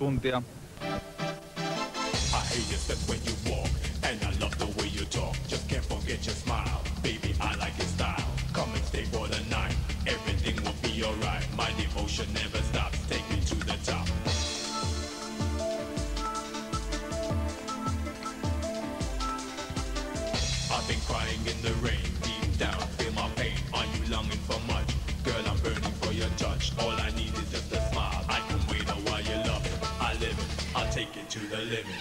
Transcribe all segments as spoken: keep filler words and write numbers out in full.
tuntia. I hate your steps when you walk, and I love the way you talk. Just can't forget your smile, baby, I like your style. Come and stay for the night, everything will be alright. My devotion never stops, take me to the top. I've been crying in the rain, deep down, feel my pain. Are you longing for much? Girl, I'm burning for your touch. All I need is just a smile. I can wait a while you love it. I live it, I'll take it to the limit.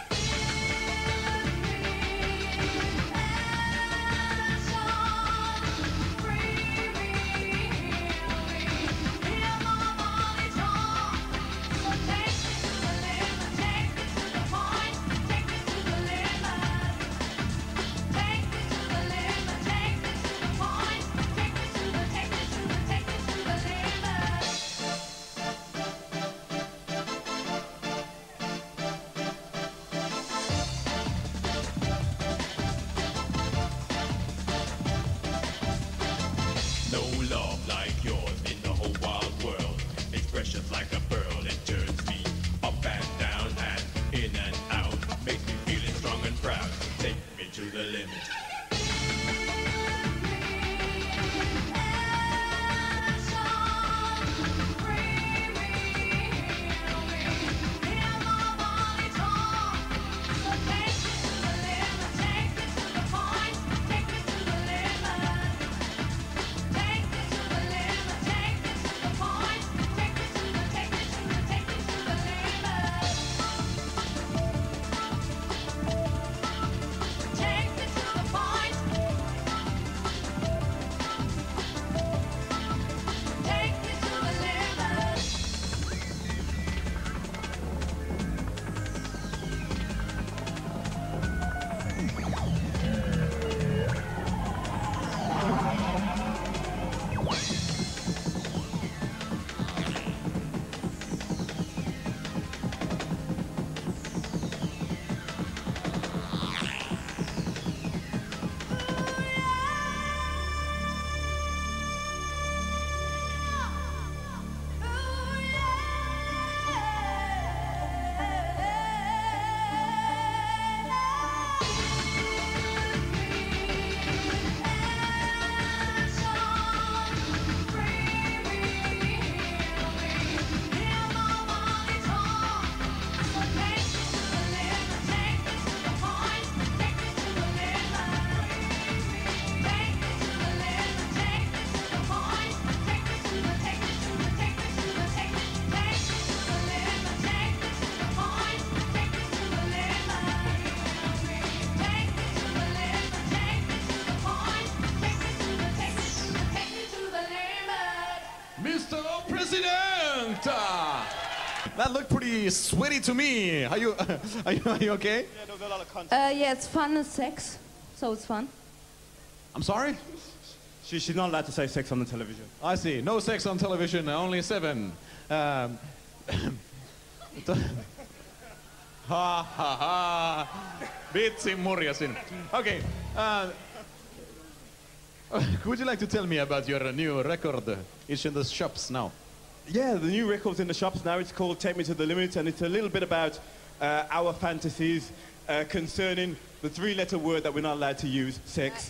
That looked pretty sweaty to me. Are you, are you, are you okay? Yeah, there's a lot of content. Uh, yeah, it's fun as sex, so it's fun. I'm sorry? She, she's not allowed to say sex on the television. I see. No sex on television, only seven. Um, ha ha ha. Vitsin murjasin. Okay. Uh, would you like to tell me about your new record? It's in the shops now. Yeah, the new record's in the shops now. It's called Take Me to the Limit, and it's a little bit about uh, our fantasies uh, concerning the three-letter word that we're not allowed to use, sex.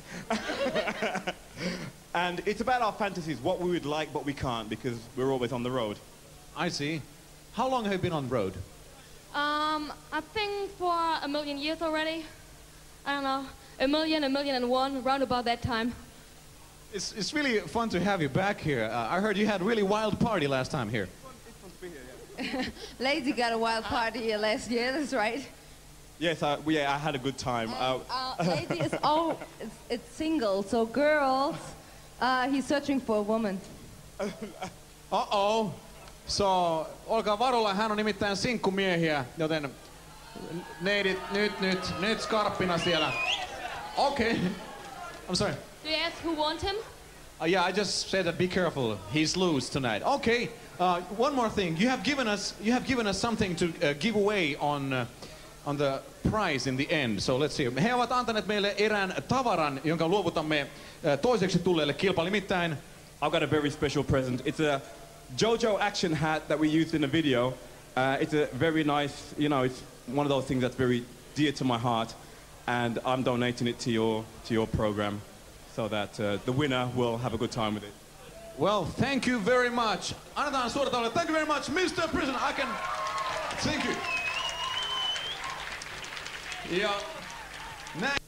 And it's about our fantasies, what we would like but we can't because we're always on the road. I see. How long have you been on the road? Um, I think for a million years already. I don't know, a million, a million and one, around about that time. It's, it's really fun to have you back here. Uh, I heard you had a really wild party last time here. It's fun to be here, yeah. Lady got a wild party here last year, that's right. Yes, I, yeah, I had a good time. And, uh, Lady is all, it's, it's single, so girls, uh, he's searching for a woman. Uh-oh. So, olkaa varulla, hän on nimittäin sinkkumiehiä, joten neidit, nyt, nyt, nyt skarppina siellä. Okay. I'm sorry. Do you ask who want him? Uh, yeah, I just said that be careful. He's loose tonight. Okay. Uh, one more thing. You have given us, you have given us something to uh, give away on, uh, on the prize in the end. So let's see. He ovat antaneet meille erään tavaran, jonka luovutamme uh, toiseksi tulleelle kilpailijalle. Nimittäin I've got a very special present. It's a JoJo action hat that we used in the video. Uh, it's a very nice, you know, it's one of those things that's very dear to my heart, and I'm donating it to your, to your program so that uh, the winner will have a good time with it. Well, thank you very much. Annetaan suuret aplodit. Thank you very much, Mister President. I can... Thank you. Ja näin.